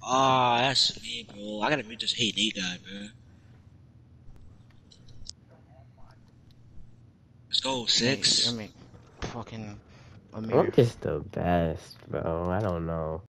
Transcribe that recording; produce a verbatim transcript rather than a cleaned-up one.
Ah, that's me, bro. I gotta mute this hate Nate guy, bro. Let's go, Nate, I six. mean, fucking Amir. I'm just the best, bro. I don't know.